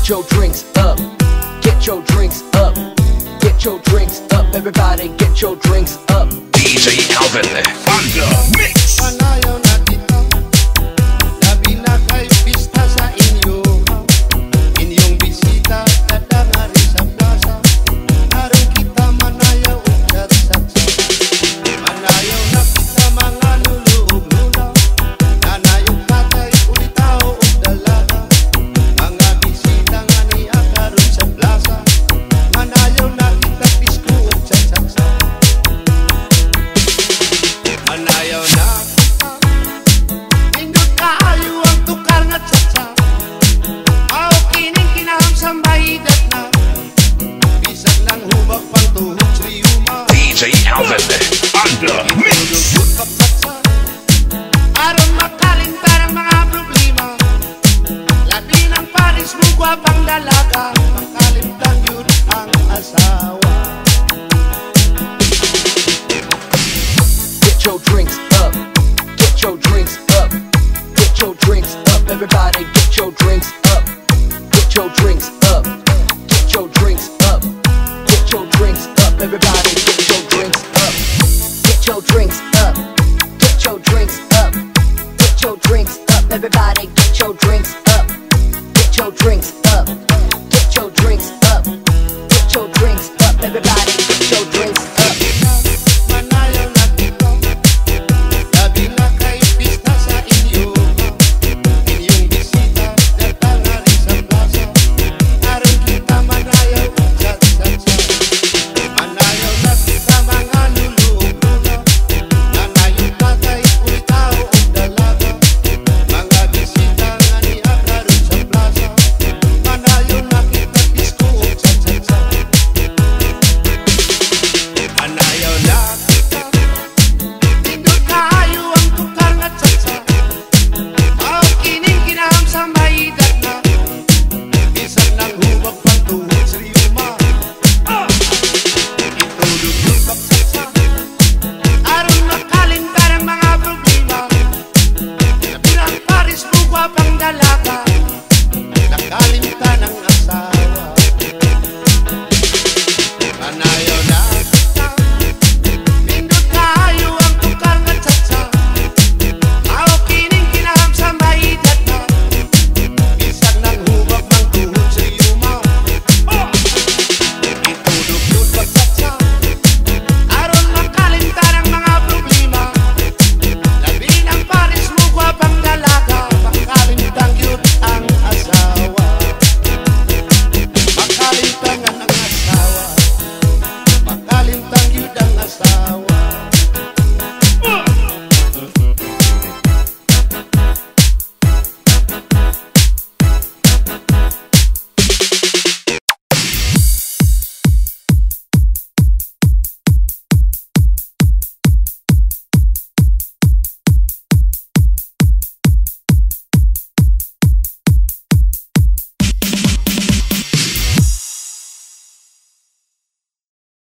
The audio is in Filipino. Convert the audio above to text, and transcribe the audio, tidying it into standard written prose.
Get your drinks up. Get your drinks up. Get your drinks up. Everybody get your drinks up. DJ Alvin on the mix. Panayaw na kita, labi na kay pista sa inyo. Inyong bisita, dadangari sa plaza. Aron kita manayaw o chat-satsa. Manayaw na kita mga luluog-lulaw. Nanayong tatay, ulitaw o dalaga. Mga bisita nga ni akaroon sa plaza. Manayaw na kita pisko o chat-satsa. Manayaw na kita, indot kaayo ang tukar nga tsatsa. Aw kining kinahang sambahidat na, bisag ng hubak pang tuhod sriyuma. DJ Alvin on the mix. Tulog kapatsa, aron makalimtar ang mga problema. Labi ng Paris mo gwapang dalaga, makalimtang yun ang asawa. Get your drinks up. Get your drinks up. Get your drinks up. Everybody get your drinks up. Get your drinks up. Get your drinks up. Get your drinks up. Everybody get your drinks up. Get your drinks up. Get your drinks up. Get your drinks up. Everybody get your drinks up. Get your drinks